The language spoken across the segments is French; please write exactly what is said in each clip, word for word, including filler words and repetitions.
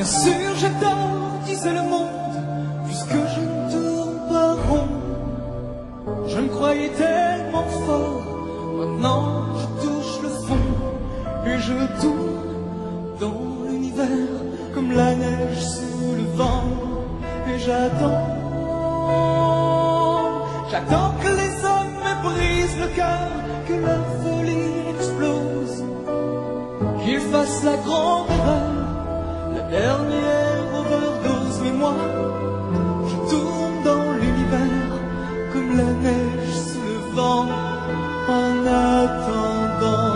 sûr j'ai tort, disait le monde, puisque je ne tourne pas rond. Je me croyais tellement fort, maintenant je touche le fond. Et je tourne dans l'univers comme la neige sous le vent. Et j'attends, j'attends que les hommes me brisent le cœur, que leur folie explose, qu'ils fassent la grande erreur, la dernière overdose. Mais moi, je tourne dans l'univers comme la neige sous le vent, en attendant.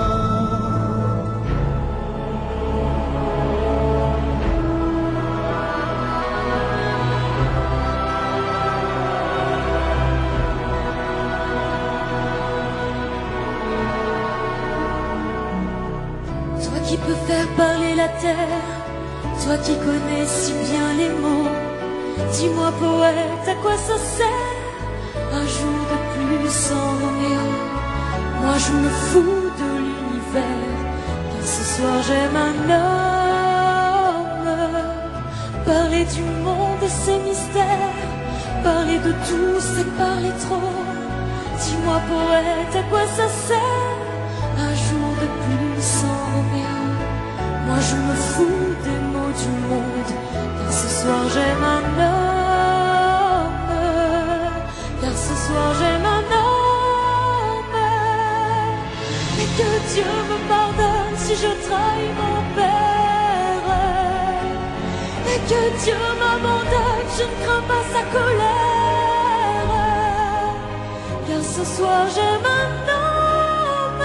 Toi qui peux faire parler la terre, toi qui connais si bien les mots, dis-moi poète, à quoi ça sert un jour de plus sans Roméo? Moi je me fous de l'univers, car ce soir j'aime un homme. Parler du monde et ses mystères, parler de tout c'est parler trop. Dis-moi poète, à quoi ça sert un jour de plus sans Roméo? Moi je me fous des mots du monde, car ce soir j'aime un homme. Car ce soir j'aime un homme. Et que Dieu me pardonne si je trahis mon père. Et que Dieu m'abandonne, je ne crains pas sa colère. Car ce soir j'aime un homme.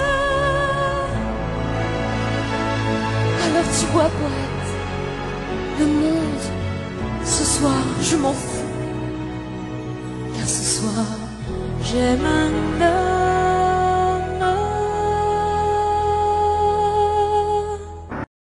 Alors tu vois poète, le monde, ce soir je m'en fous. Car ce soir j'aime un homme.